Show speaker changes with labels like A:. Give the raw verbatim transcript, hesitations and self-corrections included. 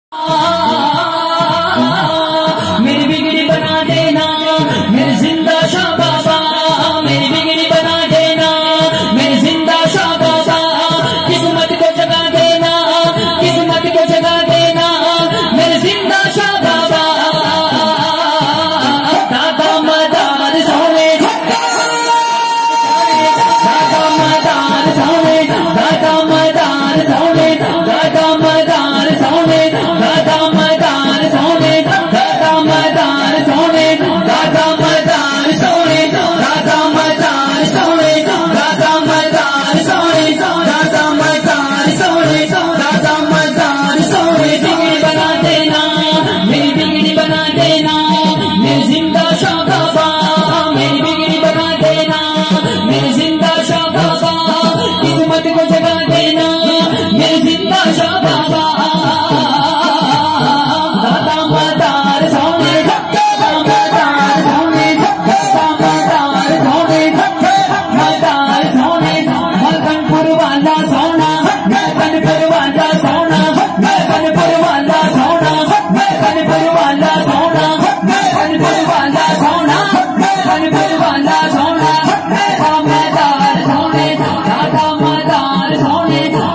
A: मेरी बिगड़ी बना देना मेरी जिंदा शाह बाबा, मेरी बिगड़ी बना देना मेरी जिंदा शाह बाबा, किस्मत को जगा देना किस्मत को जगा देना मेरी जिंदा शाह बाबा। दादा मदार सोने दादा मदार सोने दादा मदार सोने दादा मदार सोने दादा मदार सोने दादा मदार सोने दादा मदार सोने दादा मदार सोने दादा मदार सोने दादा मदार सोने दादा मदार सोने। बिगड़ी बना देना मेरी बिगड़ी बना देना मेरी जिंदा शाह बाबा, मेरी बिगड़ी बना देना मेरी जिंदा शाह बाबा, किस्मत को जगा देना मेरी जिंदा शाह बाबा। दादा मदार सोने दादा मदार सोने दादा मदार सोने मदार सोने, मलकनपुर वाला सोना मलकनपुर वाला सोना मलकनपुर वाला सोना मलकनपुर वाला सोना मलकनपुर वाला सोना मलकनपुर वाला सोना दादा मदार सोने दादा मदार सोने